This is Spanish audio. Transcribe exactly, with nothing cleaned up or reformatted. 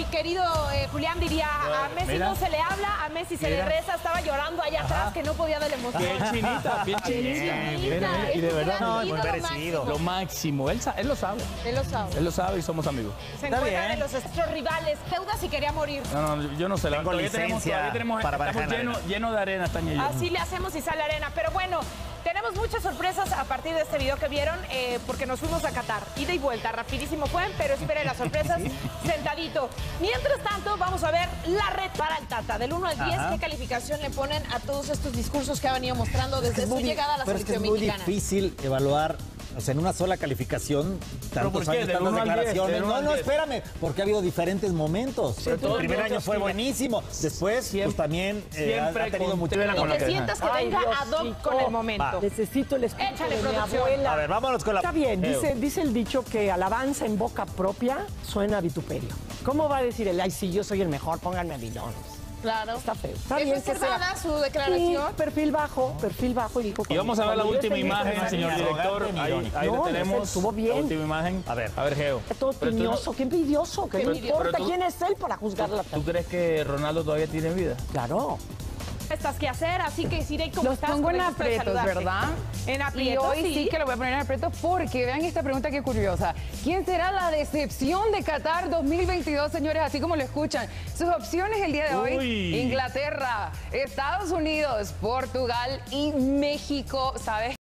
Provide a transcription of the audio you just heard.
querido eh, Julián diría, a Messi Mira. no se le habla, a Messi se Mira. le reza, estaba llorando allá Ajá. atrás que no podía de la emoción. Piel chinita, piel chinita. Chinita, Mira, y de es verdad, un no, gran muy ídolo merecido. máximo. Lo máximo. Él, sa- él lo sabe. Él lo sabe. Él lo sabe y somos amigos. Se Está encuentra bien. de los nuestros rivales. Deudas y quería morir. No, no, yo no sé. Tengo todavía tenemos, licencia todavía tenemos, para estamos barajar en llenos arena. lleno de arena, Tania y yo. Así le hacemos y sale arena. Pero bueno, tenemos muchas sorpresas a partir de este video que vieron, eh, porque nos fuimos a Qatar. Ida y vuelta, rapidísimo fue, pero esperen las sorpresas sentadito. Mientras tanto, vamos a ver la red para el Tata. Del uno al diez, Ajá. ¿qué calificación le ponen a todos estos discursos que ha venido mostrando desde Es su muy di- llegada a la pero es que es selección muy mexicana? difícil evaluar, o sea, en una sola calificación, tantos por qué? años, Del tantas uno al diez, declaraciones. del uno No, al no, diez. espérame, porque ha habido diferentes momentos. todo el primer el año mundo fue sigue- buenísimo. Después, Siempre- pues también eh, ha, siempre ha tenido mucho. contempla Y con lo que que- sientas que Ay, venga Dios, ad hoc chico. con el momento. Va. Necesito el espíritu Échale, de mi producción. abuela. A ver, vámonos con la... Está bien, Eh, dice, dice el dicho que alabanza en boca propia suena a vituperio. ¿Cómo va a decir el, ay, sí, yo soy el mejor, pónganme a mí? No, no, Claro. está feo. Está ¿Es bien que reservada sea. su declaración? Sí, perfil bajo, perfil bajo. Y, dijo, Y vamos a ver la cuando yo última esté imagen, lista, señor ni director. arrogante ni Ahí, irónico. ahí No, lo no sé, tenemos. estuvo bien. La última imagen. A ver. A ver, Geo. Todo Pero tú no- envidioso, qué envidioso, que no envidioso. importa Pero tú- quién es él para juzgarla. ¿Tú crees que Ronaldo todavía tiene vida? Claro. Estás que hacer, así que Sirey, ¿cómo Los estás? pongo Con en el gusto de aprietos, saludarte. ¿verdad? En Y aprietos, hoy sí. sí. que lo voy a poner en aprietos porque vean esta pregunta que curiosa. ¿Quién será la decepción de Qatar dos mil veintidós, señores? Así como lo escuchan. Sus opciones el día de hoy: Uy. Inglaterra, Estados Unidos, Portugal y México. ¿Sabes?